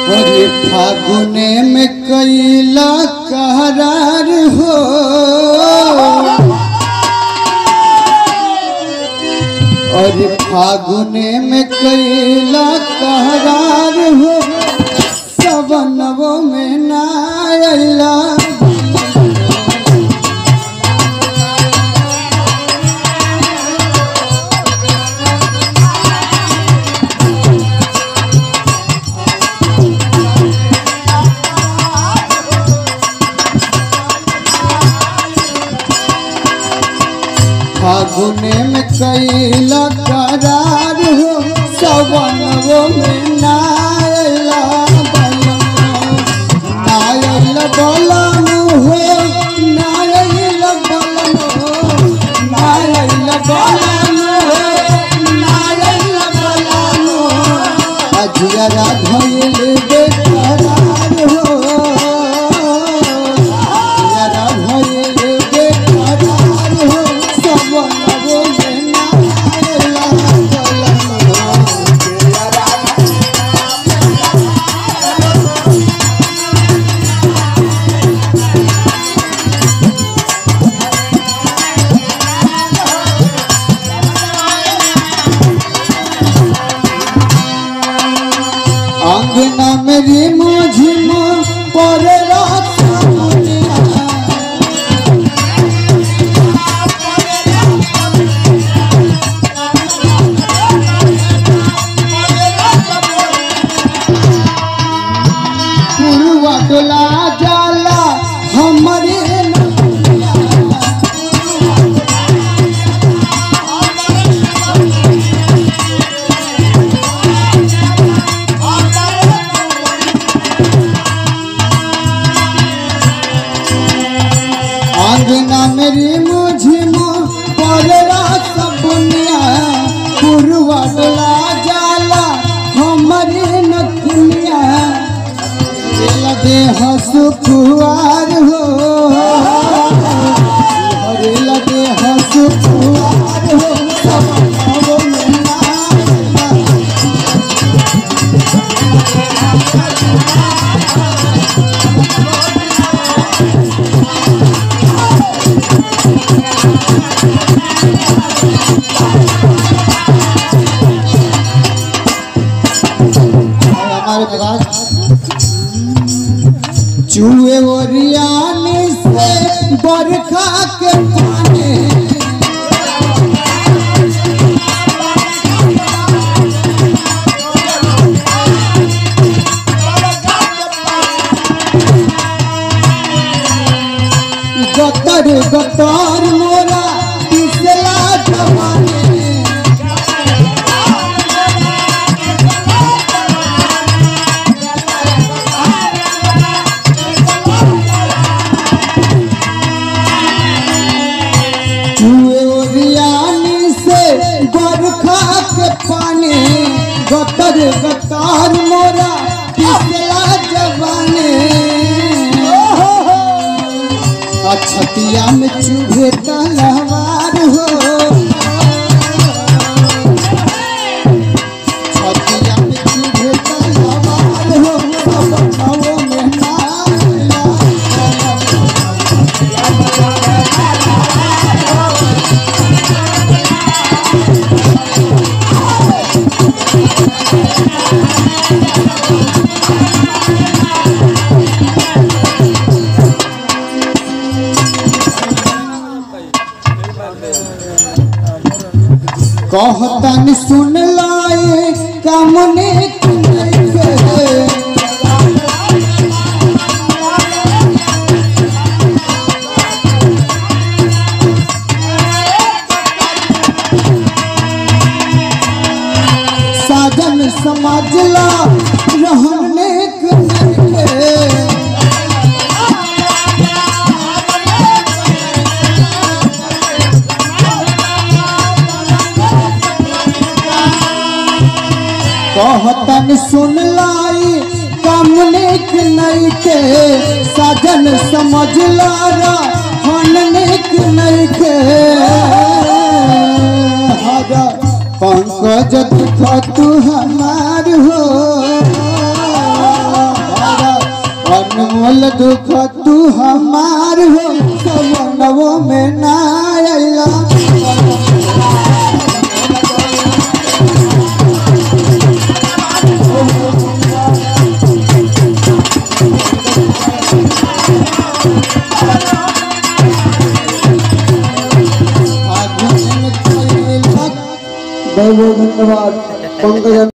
अरे फागुने में कैला करार हो अरे फागुने में कैला करार हो सवनवो में ना आइला फागुने में कैला करार हो सवनवो में नायला बलन हो नायला बलन अजरा धइल बेकरार हो अजरा धइल बेकरार हो सवनवो में नायला बलन अंगना मेरी मुझिमो पर रात पुरवा डोला जाला हमारे अंगना मेरी मुझिमो पर रात बुनिया पुरवा डोला जाला हमारे नथुनिया लगे हसुखुआर हो अरे लगे हसुखुआर हो सवनवो में नायला हमारे पास चूहे ओरियाने से बरखा के पानी गतर गतर मोरा पिछला जमाने बरखा के पानी गतर गतर मोरा पिछला जवाने छतिया में चूहे तलवार हो छतिया में चूहे तलवार हो सवनवो में नायला कहतन सुन लाए कामने साजन समझला रहने कहतन सुन लाई कामने नहीं के साजन समझला रहने नहीं के हरा पंकज दुख तू हमार हो दिहल दुख तू हमार हो सवनवो में ना आइला बहुत बहुत धन्यवाद पंकज।